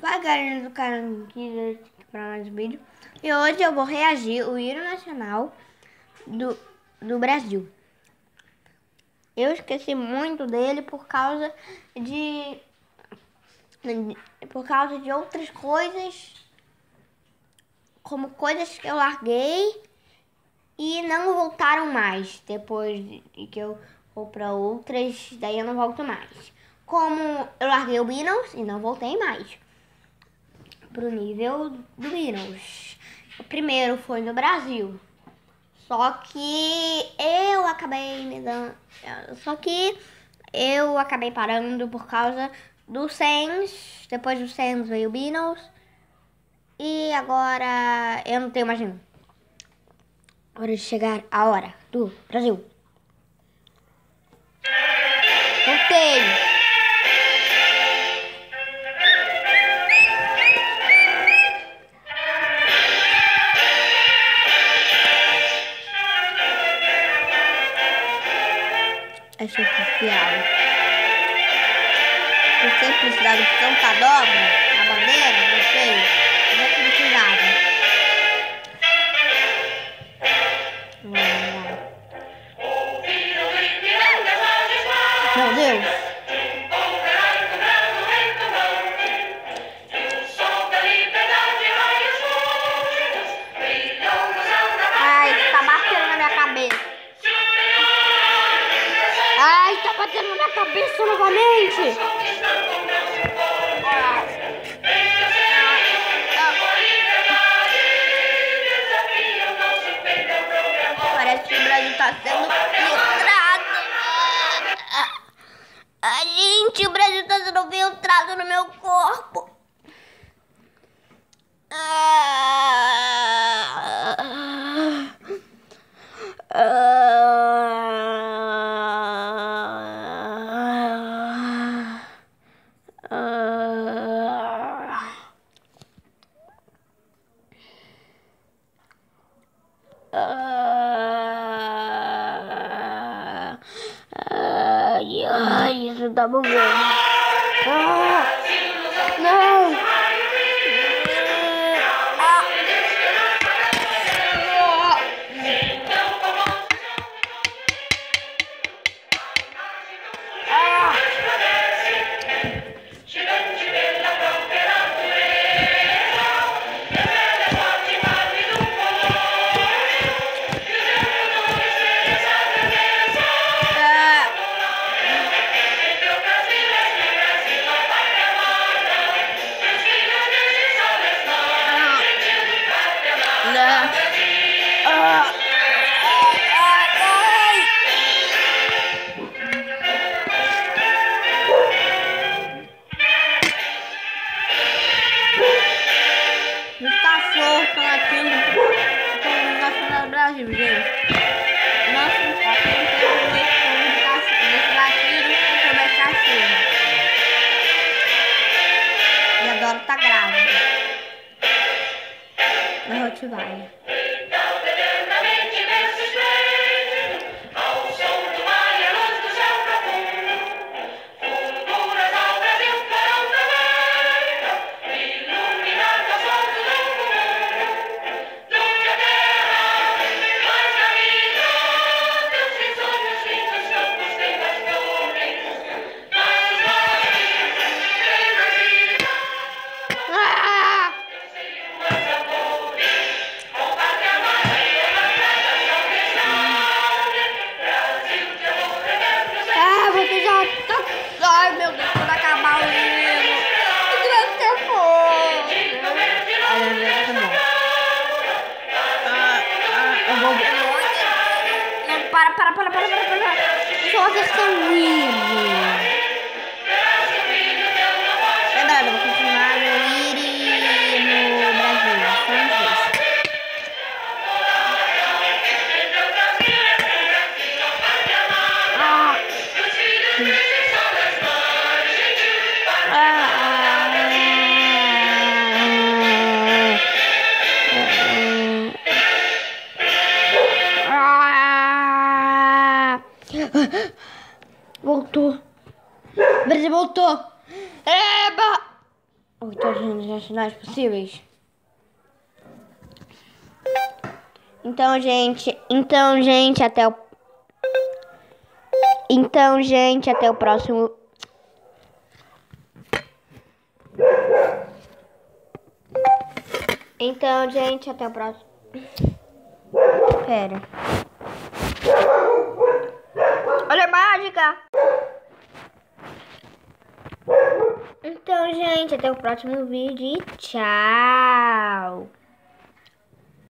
Fala galera do canal aqui para mais um vídeo. E hoje eu vou reagir o hino nacional do Brasil. Eu esqueci muito dele por causa de outras coisas, como coisas que eu larguei e não voltaram mais. Depois de que eu vou para outras, daí eu não volto mais. Como eu larguei o Beatles e não voltei mais pro nível do Beatles. O primeiro foi no Brasil. Só que eu acabei parando por causa do Sense. Depois do Sense veio o Beatles. E agora eu não tenho mais nenhum. Hora de chegar a hora do Brasil. Voltei! É superficial. Você precisava de tanta dobra na bandeira? Não sei. Eu já precisava. Meu Deus. Ai, tá batendo na minha cabeça. Ai, tá batendo na minha cabeça novamente. Parece que o Brasil tá sendo filtrado. Ai, gente, o Brasil tá sendo filtrado no meu corpo. Ai, isso tá bugando. Não! Os cachorros estão latindo no Nacional do Brasil, gente. Nossa, os cachorros desse latido sobre as cachorras. E a Dora tá grávida. Na Rottweiler. Ai, meu Deus, quando acabar o livro. Que grande você for. Eu vou ver onde. Não, para. Só a versão livre. Lembrando, eu vou continuar no Iri no Brasil. Só uns dois. Voltou. O Brasil voltou. Eba! todos os nacionais possíveis. Então, gente, até o próximo. Então, gente, até o próximo. Pera. Olha a mágica! Então, gente, até o próximo vídeo e tchau!